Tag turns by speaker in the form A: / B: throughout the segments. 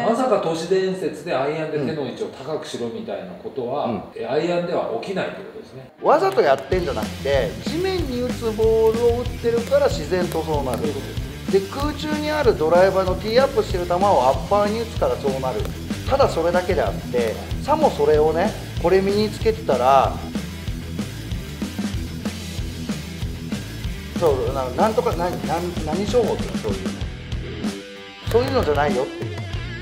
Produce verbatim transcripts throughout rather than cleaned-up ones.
A: まさか都市伝説でアイアンで手の位置を高くしろみたいなことは、うん、アイアンでは起きないということですね。
B: わざとやってんじゃなくて、地面に打つボールを打ってるから自然とそうなる。で、空中にあるドライバーのティーアップしてる球をアッパーに打つからそうなる。ただそれだけであって、さもそれをね、これ身につけてたら、そうな、なんとか何何何商法っていうの、そういうのそういうのじゃないよっていう。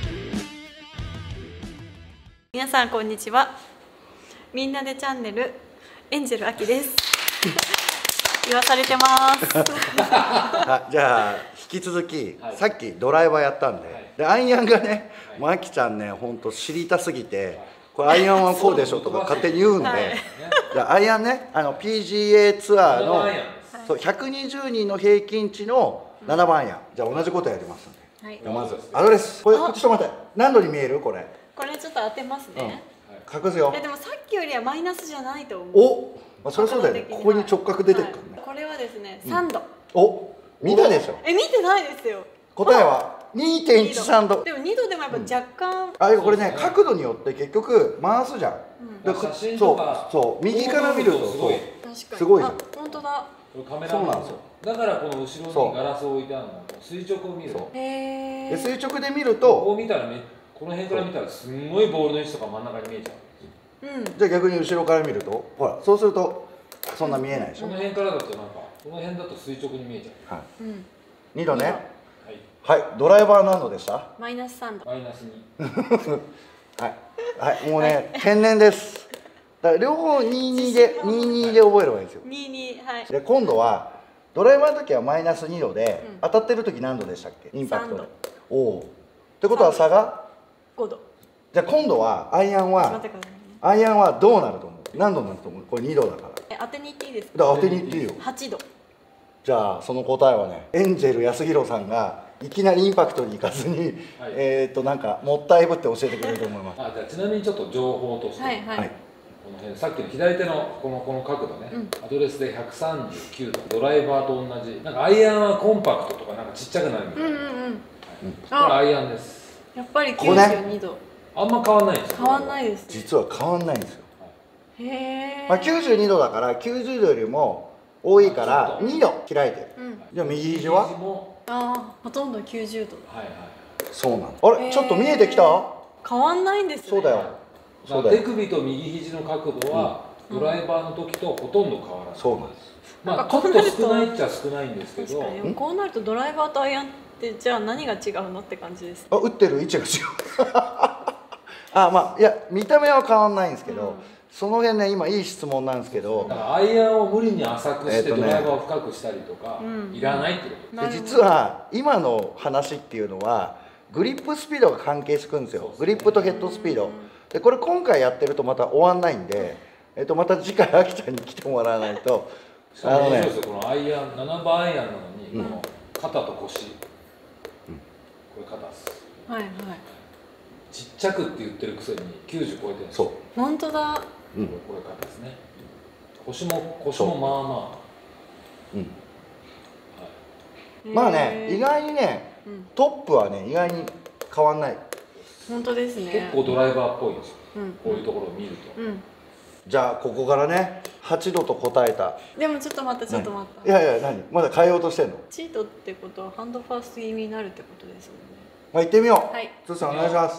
C: 皆さんこんにちは。みんなでチャンネルエンジェルあきです。言わされてます。
B: あ、じゃあ引き続き、はい、さっきドライバーやったんで、はい、でアイアンがね、もうあきちゃんね、ほんと知りたすぎて、これアイアンはこうでしょとか勝手に言うんで、はい、じゃあアイアンね、あの ピージーエー ツアーのそうひゃくにじゅうにんの平均値のななばんアイアン、じゃあ同じことやりますんで、はい、じゃあまずアドレス、これちょっと待って、何度に見えるこれ？
C: これちょっと当てますね。
B: うん、隠すよ。
C: でもさっきよりはマイナスじゃないと思う。
B: お、まあ、それそうだよね。ここに直角出てるからね。
C: はい、これはですね、さんど。
B: うん、お、見たでしょ。
C: え、見てないですよ。
B: 答えは にてんいちさん 度。
C: でもにどでもやっぱ若干、うん、
B: あ、これね、角度によって結局回すじゃん。うん、
A: 写真とか
B: そうそう、右から見るとそう
C: すごいじゃん。
B: 本
C: 当だ。
A: カメラそうなんですよ。だからこの後ろにガラスを置いてあるの。垂直を見る。
C: へえ。
B: 垂直で見ると、
A: ここ見たらね、この辺から見たらすんごいボールの位置とか真ん中に見えちゃう。
C: うん。
B: じゃあ逆に後ろから見ると、ほら、そうするとそんな見えないでしょ。
A: この辺からだとなんか、この辺だと垂直に見えちゃう。
B: はい。にどね。はい。ドライバー何度でした？
C: マイナスさんど。
A: マイナスに。
B: はいはい、もうね、天然です。だから両方にじゅうにでにじゅうにで覚えればいいんですよ。
C: にじゅうに、はい。
B: で今度はドライバーの時はマイナスにどで、うん、当たってる時何度でしたっけ？インパクトで。おお。ってことは差が
C: ごど。
B: じゃあ今度はアイアンは、ね、アイアンはどうなると思う？何度になると思う？これにどだから。
C: え、当てにいっていいですか？
B: だから当てにいっていいよ。
C: はちど。
B: じゃあその答えはね、エンジェル安弘さんがいきなりインパクトに行かずに、はい、えっとなんかもったいぶって教えてくれると思います。
A: あ、じゃあちなみにちょっと情報として、はいはい、この辺さっきの左手のこのこの角度ね、うん、アドレスでひゃくさんじゅうきゅうど、ドライバーと同じ。なんかアイアンはコンパクトとかなんかちっちゃくなるみたいな。うんうんうん。これアイアンです。
C: やっぱりきゅうじゅうにど。
A: あんま変わんないんですよ。
C: 変わんないです。
B: 実は変わんないんですよ。
C: へえ。
B: まあきゅうじゅうにどだからきゅうじゅうどよりも多いからにど開いてる。うん、じゃあ右肘は？
C: ああ、ほとんどきゅうじゅうど。
B: はいはい。そうなの。あれ、ちょっと見えてきた？
C: 変わんないんですね。
B: そうだよ。
A: そうだよ。手首と右肘の角度は、うん、ドライバーの時とほとんど変わらない。
B: そうなんです。
A: まあちょっと少ないっちゃ少ないんですけど。
C: こうなるとドライバーとアイアンってじゃあ何が違うのって感じです。
B: あ、打ってる位置が違う。あ、まあいや見た目は変わんないんですけど。うん、その辺ね、今いい質問なんですけど、
A: だからアイアンを無理に浅くしてドライバーを深くしたりとか、いらないってこと
B: です。で実は今の話っていうのはグリップスピードが関係してくるんですよ。グリップとヘッドスピードで、これ今回やってるとまた終わんないんで、えっとまた次回あきちゃんに来てもらわないと。
A: あのね、このアイアンななばんアイアンなのに、うん、この肩と腰、うん、これ肩です。
C: はいはい。
A: ちっちゃくって言ってるくせにきゅうじゅう超えてるんですよ。
C: 本当だ。
A: うん、これ肩ですね。腰も腰もまあまあ。
B: うん。はい、まあね、意外にね、うん、トップはね意外に変わんない。
C: 本当ですね。
A: 結構ドライバーっぽいんですよ。うん、こういうところを見ると。うん、
B: じゃあここからねはちどと答えた。
C: でもちょっと待ったちょっと待った。
B: いやいや、何まだ変えようとしてんの？
C: チートってことはハンドファースト気味になるってことですもんね。
B: まあ行ってみよう。
C: はい。
B: つーさんお願いします。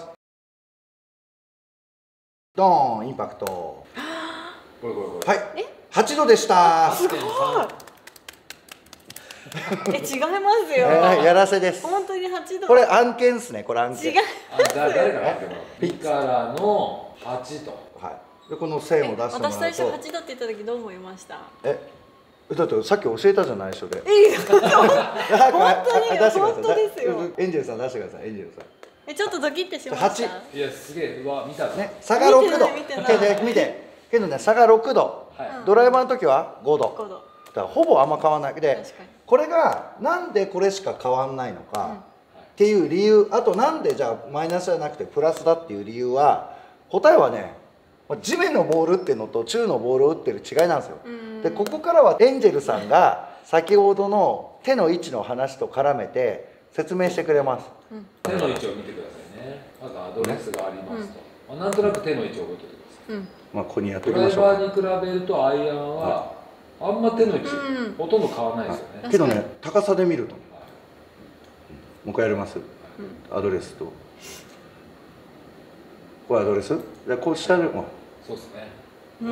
B: ドーンインパクト。これこれこれ。はい。え？はちどでした。
C: すごい。え、違いますよ。
B: やらせです。
C: 本当にはちど。
B: これ案件ですね。これ案件。
C: 違う。
A: 誰からピからのはちと。
B: はい。でこの線を出してもらうと。
C: 私最初はちどって言った時どう思いました？
B: え、だってさっき教えたじゃないでしょで。
C: え、本当に本当ですよ。
B: エンジェルさん出してください。エンジェルさん。
C: え、ちょっとドキッてしました。
A: いやすげえ、うわ見た
B: ね、差がろくど。見て見て。けどね、差がろくど。ドライバーの時はごど。だからほぼあんま変わらないで、これがなんでこれしか変わらないのかっていう理由、あとなんでじゃあマイナスじゃなくてプラスだっていう理由は、答えはね、地面のボールっていうのと宙のボールを打ってる違いなんですよ。でここからはエンジェルさんが先ほどの手の位置の話と絡めて説明してくれます。
A: 手の位置を見てくださいね。まずアドレスがありますと、まあ、なんとなく手の位置を覚えておいてください。まあここにやっておきましょう。ドライバーに比べるとアイアンはあんま手の位置ほとんど変わらないですよね。
B: けどね、高さで見ると、もう一回やります。アドレスとこれアドレスでこう下でも
A: そうですね。
C: うん。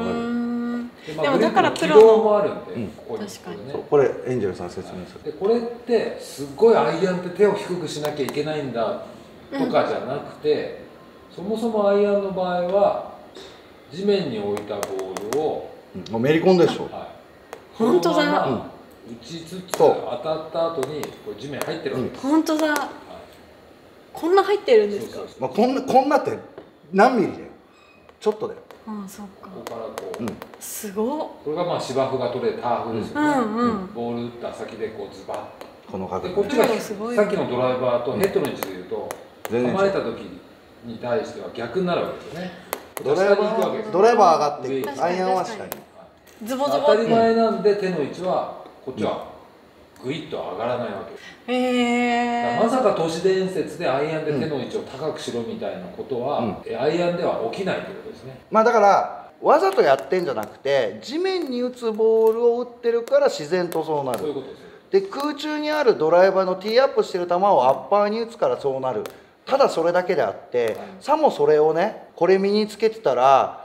A: でもだからプロもあるんで、ここに
C: 確かに
B: これエンジェルさん説明する。
A: でこれってすっごいアイアンって手を低くしなきゃいけないんだとかじゃなくて、そもそもアイアンの場合は地面に置いたボールを
B: もうめり込んでるでしょ。
C: 本当だ。
A: 打ちつつ当たった後にこう地面入ってるわけです。
C: 本当だ。こんな入ってるんですか。
B: まあこんなこんなって何ミリだよ。ちょっとだよ。
C: ああ、そっか。
A: ここからこう、
C: すごっ。
A: これがまあ芝生が取れたターフですよね。ボール打った先でこうズバッ
B: この角度。
A: でこっちがさっきのドライバーとヘッドの位置でいうと構えた時に対しては逆になるわけですよね。
B: ドライバードライバー上がっていく。アイアンは下に。
C: ズボズボ。
A: 当たり前なんで手の位置はこっちはグイッと上がらないわけです。へえ。まさか都市伝説でアイアンで手の位置を高くしろみたいなことは、うん、アイアンでは起きないということですね。
B: まあだからわざとやってんじゃなくて地面に打つボールを打ってるから自然とそうなる。
A: そういうことです。
B: で空中にあるドライバーのティーアップしてる球をアッパーに打つからそうなる。ただそれだけであって、はい、さもそれをねこれ身につけてたら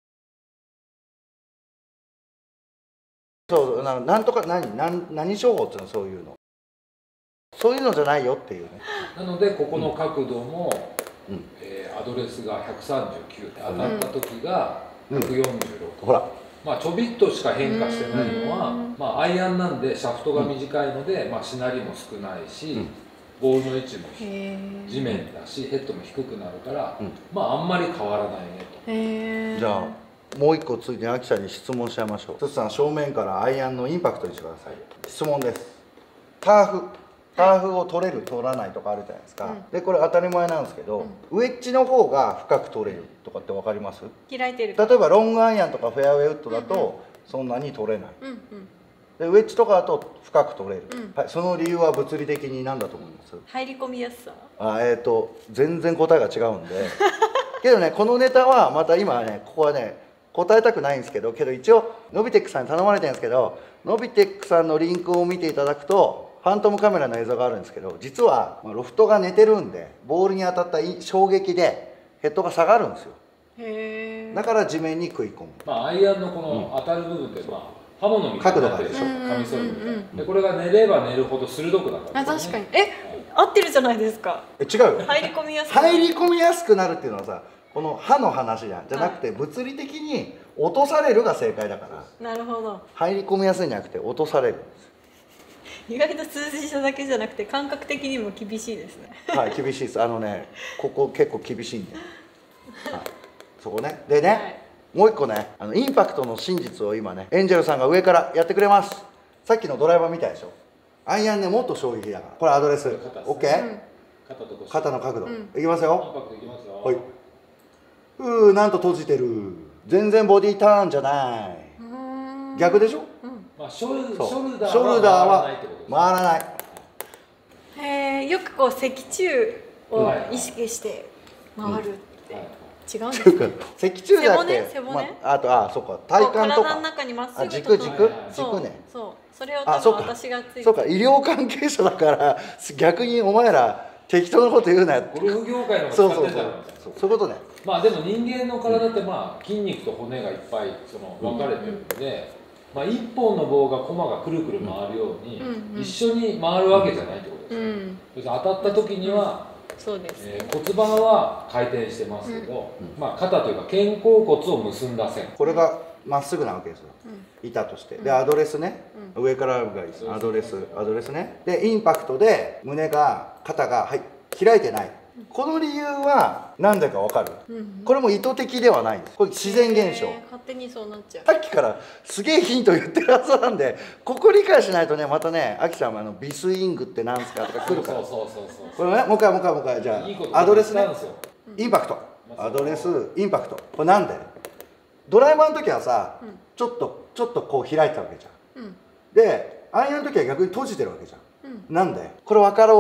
B: そうななんとか何何何商法っていうのそういうのそういうのじゃないよっていうね。
A: なのでここの角度も、うん、えー、アドレスがひゃくさんじゅうきゅうで当たった時がひゃくよんじゅうろく、うん、ほらまあちょびっとしか変化してないのは、まあアイアンなんでシャフトが短いので、うん、まあしなりも少ないし、うん、ボールの位置も地面だしヘッドも低くなるから、うん、まああんまり変わらないねと。
B: じゃあもう一個ついて秋さんに質問しちゃいましょう。つつさん正面からアイアンのインパクトにしてください。質問です。ターフターフを取れる取らないとかあるじゃないですか、うん、でこれ当たり前なんですけど、うん、ウェッジの方が深く取れるとかって分かります？
C: 開いてる。
B: 例えばロングアイアンとかフェアウェイウッドだとそんなに取れない、うんうん、でウェッジとかだと深く取れる、うん、はい、その理由は物理的に何だと思います？
C: 入り込みやすさ。
B: あえっ、ー、と全然答えが違うんでけどねこのネタはまた今ねここはね答えたくないんですけどけど一応ノビテックさんに頼まれてるんですけどノビテックさんのリンクを見ていただくとファントムカメラの映像があるんですけど実はロフトが寝てるんでボールに当たった衝撃でヘッドが下がるんですよ。へー。だから地面に食い込む。
A: まあアイアンのこの当たる部分ってまあ刃物みたいになってるでしょ、カミソリみたいな。でこれが寝れば寝るほど鋭くなる、ね、
C: あ確かにえ合ってるじゃないですか。
B: え違うよ。
C: 入り込みやすく
B: 入り込みやすくなるっていうのはさこの刃の話じゃんじゃなくて物理的に落とされるが正解だから。
C: なるほど。
B: 入り込みやすいんじゃなくて落とされるんです。
C: 意外と数字書だけじゃなくて感覚的にも厳しいですね。
B: はい厳しいです。あのねここ結構厳しいんで、はい、そこねでね、はい、もう一個ねあのインパクトの真実を今ねエンジェルさんが上からやってくれます。さっきのドライバーみたいでしょ。アイアンねもっと衝撃だからこれアドレス OK、うん、肩の角度、うん、いきますよ。インパクトいきますよ。はい。うーなんと閉じてる。全然ボディターンじゃない。逆でしょ。
A: まあ、ショルダ
B: ーは回らない。
C: へえ、よくこう脊柱を意識して回るって違うんですか？
B: 脊柱だって、あとあそうか体幹とか、
C: 体の中にまっすぐ
B: 軸軸軸ね。
C: そう、それを多分私がついて。
B: そうか医療関係者だから逆にお前ら適当なこと言うなよ。
A: ゴルフ業界の
B: そうそうそうそういうことね。
A: まあでも人間の体ってまあ筋肉と骨がいっぱいその分かれてるので。まあいっぽんの棒がコマがくるくる回るように、うんうん、一緒に回るわけじゃないってことです、うん、当たった時には、
C: そうです、
A: えー、骨盤は回転してますけど、うん、まあ肩というか肩甲骨を結んだ線
B: これがまっすぐなわけですよ、うん、板としてでアドレスね、うん、上からがいいですアドレスアドレスねでインパクトで胸が肩が、はい、開いてないこの理由は何だか分かる、うん、これも意図的ではないんです。これ自然現象。
C: 勝手にそうなっちゃう。
B: さっきからすげえヒント言ってるはずなんで、ここ理解しないとね、またね、アキさんはあのビスイングってなんすかとか来るから。そうそうそうそう。これね、もう一回もう一回もう一回じゃあいいアドレスね。インパクト。アドレスインパクト。これなんで？ドライバーの時はさ、うん、ちょっとちょっとこう開いてたわけじゃん。うん、で、アイアンの時は逆に閉じてるわけじゃん。うん、なんで？これ分かろうよ。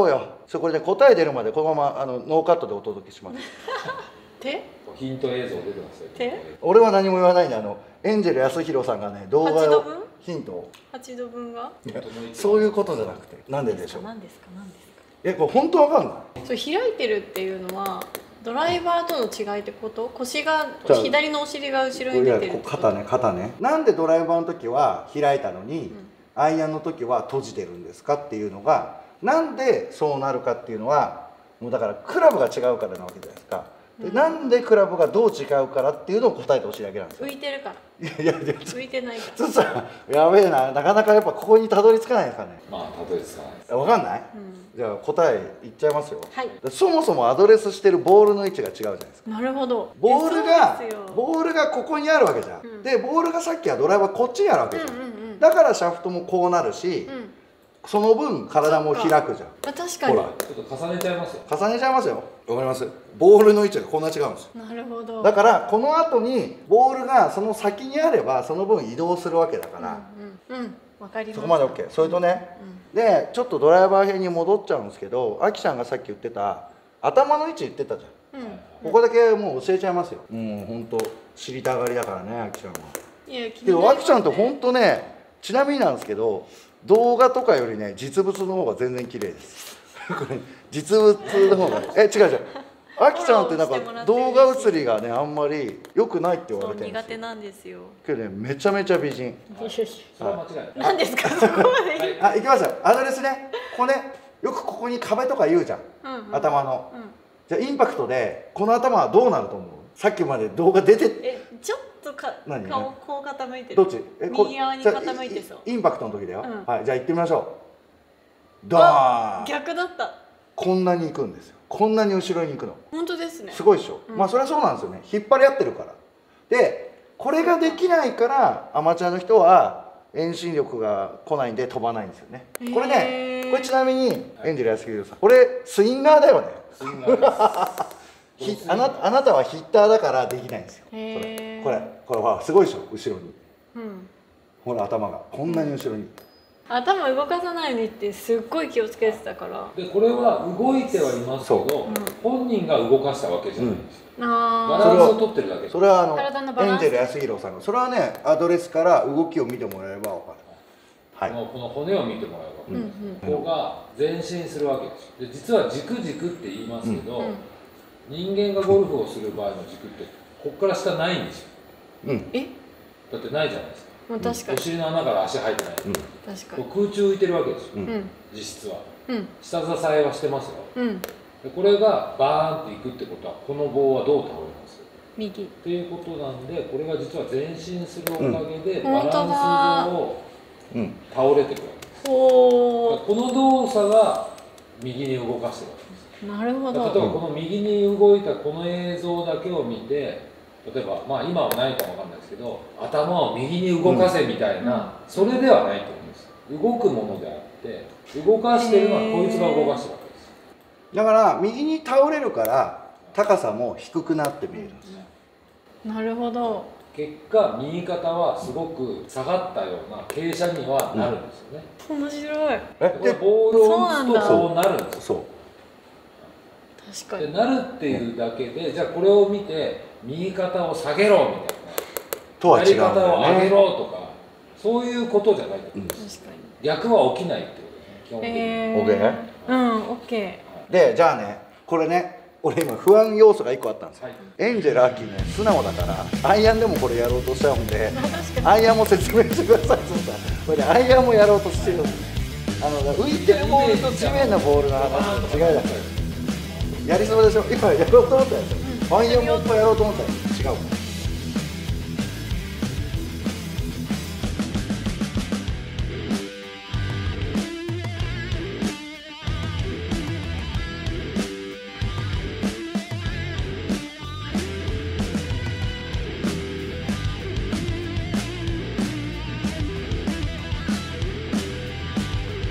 B: それこれで答え出るまでこのままあのノーカットでお届けします
C: 手
A: ヒント映像出てますよ。
C: 手
B: 俺は何も言わないんで、あのエンジェル康弘さんがね動画をヒントを
C: はちどぶんが
B: そういうことじゃなくて、なんででしょう。
C: 何ですか何ですか。
B: え、これ本当わかんない。
C: そう開いてるっていうのはドライバーとの違いってこと？腰が左のお尻が後ろに出てるってこと？
B: 肩ね肩ね。なんでドライバーの時は開いたのに、うん、アイアンの時は閉じてるんですかっていうのが、なんでそうなるかっていうのはもうだからクラブが違うからなわけじゃないですか。で、うん、なんでクラブがどう違うからっていうのを答えてほしいだけなんですよ。
C: 浮いてるから。
B: いやいやいや
C: 浮いてないから。
B: ちょっとさ、やべえな、なかなかやっぱここにたどり着かないですかね。
A: まあたどり着かないです。
B: わかんない？うん、じゃあ答えいっちゃいますよ。
C: はい。
B: そもそもアドレスしてるボールの位置が違うじゃないですか。
C: なるほど。
B: ボールがボールがここにあるわけじゃん。うん、でボールがさっきはドライバーこっちにあるわけじゃん。うんうんうん、だからシャフトもこうなるし。うん、その分体も開くじゃん。
C: あ、確かに。
A: ほら、ちょっと重ねちゃいますよ。
B: 重ねちゃいますよ。わかります。ボールの位置がこんな違うんですよ。
C: なるほど。
B: だからこの後にボールがその先にあればその分移動するわけだから。
C: うんうん。わかります。
B: そこまで OK。それとね、うん、でちょっとドライバー編に戻っちゃうんですけど、あきちゃんがさっき言ってた頭の位置言ってたじゃん。うん、ここだけもう教えちゃいますよ。もう本当知りたがりだからね、あきちゃんは。いや、けどあきちゃんって本当ね、ちなみになんですけど。動画とかよりね実物の方が全然綺麗ですこれ実物の方がえ違う違うあきちゃんってなんか動画映りがねあんまり良くないって言われてるんですよ。
C: 苦手なんですよ。
B: けどねめちゃめちゃ美人。
A: それは間違いない。
C: 何ですかそこまで。
B: あ、行きますよ。アドレスね、ここねよくここに壁とか言うじゃん、うんうん、頭の、うん、じゃあインパクトでこの頭はどうなると思う？さっきまで動画出て
C: えちょっとか
B: 何
C: 顔こう傾いてる。
B: どっち？え
C: 右側に傾いてそう。
B: インパクトの時だよ、うん、はい、じゃあ行ってみましょう。ド
C: ーン。逆だった。
B: こんなに行くんですよ。こんなに後ろに行くの。
C: 本当ですね。
B: すごいでしょ、うん、まあそれはそうなんですよね。引っ張り合ってるからで、これができないからアマチュアの人は遠心力が来ないんで飛ばないんですよね。これね、これちなみにエンジェル安弘さん、これスインガーだよね。スインガーですあなあなたはヒッターだからできないんですよ。これこれこれはすごいでしょ、後ろに、うん、ほら頭がこんなに後ろに、
C: 頭動かさないようにってすっごい気をつけてたから。
A: でこれは動いてはいますけど、うん、本人が動かしたわけじゃないんですよ、うん、バランスを取ってるだけ。
B: それはあのエンジェル安弘さんのそれはねアドレスから動きを見てもらえば分かる。
A: はい、このこの骨を見てもらえば、うん、ここが前進するわけですよ。で実は軸軸って言いますけど、うんうん、人間がゴルフをする場合の軸ってここから下ないんですよ、うん、えだってないじゃないですか。
C: まあ、確かに
A: お尻の穴から足入ってない、うん、確かに空中浮いてるわけですよ、うん、実質は、うん、下支えはしてますよ、うん、でこれがバーンっていくってことはこの棒はどう倒れます？
C: 右
A: っていうことなんで、これが実は前進するおかげでバランス上倒れてくるわけです、うん、この動作が右に動かしてるわけです。
C: なるほど。
A: 例えばこの右に動いたこの映像だけを見て、例えばまあ今はないかもわかんないですけど、頭を右に動かせみたいな、うん、それではないと思うんです。動くものであって動かしてるのはこいつが動かしてるわけです。
B: だから右に倒れるから高さも低くなって見えるんですよ。
C: なるほど。
A: 結果右肩はすごく下がったような傾斜にはなるんですよね、
C: うん、面白い。
A: これボールを打つとそうなるんですよ。
B: そう
C: 確かに
A: でなるっていうだけで、じゃあこれを見て右肩を下げろみたいな、
B: とは違うんだよね、
A: 左肩を上げろとかそういうことじゃないってことです、うん、確かに逆は起きないってことですね、基本的に。
C: えー、うん、オッケ
B: ー。でじゃあね、これね俺今不安要素がいっこあったんですよ、はい、エンジェル・アキね素直だからアイアンでもこれやろうとしちゃうんでアイアンも説明してくださいって言ったら、これでアイアンもやろうとしてるんです。あの浮いてるボールと地面のボールの話の違いだからやりそうでしょ。今やろうと思ったんですよ、アイアンもいっぱいやろうと思ったんです。違う